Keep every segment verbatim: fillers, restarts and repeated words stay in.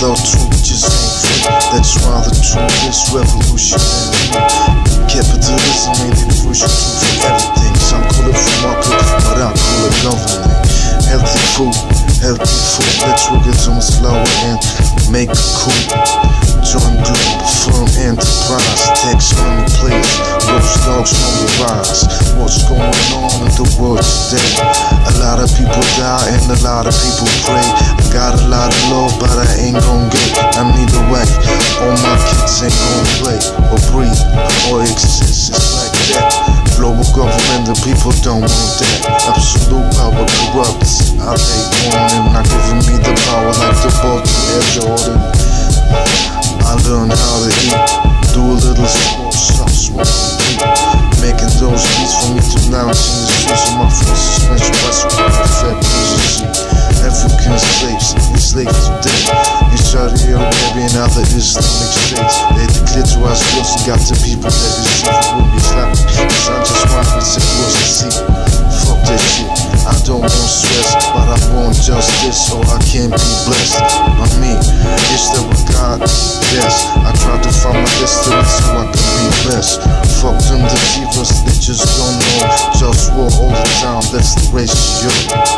without truth just ain't free. That's why the truth is revolutionary. Capitalism ain't the crucial truth for everything. Some call it free market, but I call it government. Healthy food, healthy food. Let's work it to my flower and make it cool. Join GLOBALFIRM enterprise. Tax money plays, GhostDogz on the rise. What's going on in the world today? A lot of people die and a lot of people pray. I got a lot of love, but I ain't gon' get. I'm neither way. All my kids ain't gon' play or breathe or exist. It's like that. Global government, the people don't want that. Absolute power corrupts. I take one and not giving me the power like the ball to Air Jordan. I learned how to eat, do a little sport, stop smoking, making those beats for me to lounge in the streets of my full suspension. That's what I perfect efficiency. African slaves, enslaved today in Saudi Arabia and other Islamic states. They declare to us girls and got the people that is safe will be slapping. Cause I just want to say what's the see. Fuck that shit, I don't want stress, but I want justice so I can be blessed. By me, it's the God, yes. I try to find my destiny so I can be blessed. Fuck them deceivers, they just don't know. Just war all the time, that's the ratio.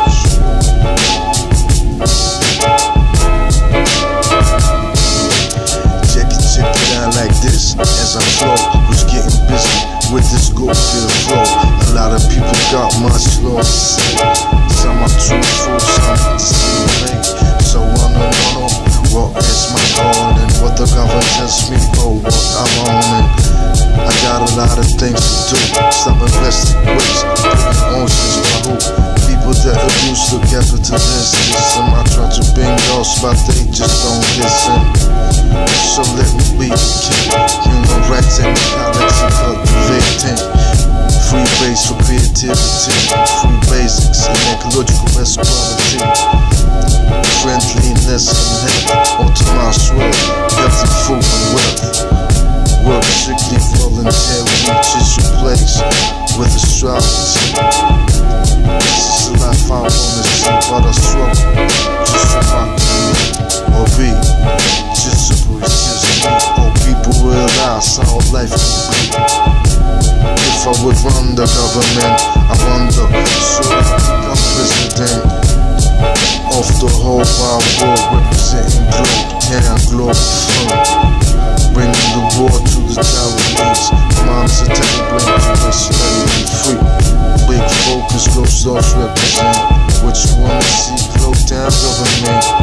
Check it, check it out like this as I flow. Who's getting busy with this good feel flow? A lot of people got much love to say. Some are truthful, some are the same way. So I don't know what is my calling and what the government tells me for what I'm on. And I got a lot of things to do. Stop investing waste, putting oceans by who? People that abuse the capitalist system. I try to bring those, but they just don't listen. So let me be the king. Human rights and equality cultivating. Free base for creativity. Free basics and ecological equality. Friendliness and health. Ultimate world. Healthy food and wealth. Work strictly voluntary. Just your place with astrology. This is the life I wanna see, but I struggle just for my community. Or be just a boy, just me. Or people realize how life can be. If I would run the government, I wonder, should I become president of the whole wide world, representing Globe, GLOBALFIRM, bringing the war to the Taiwanese. Moms are taking blame to their slavery free. Big focus, GhostDogz represent. What you wanna see, close down government.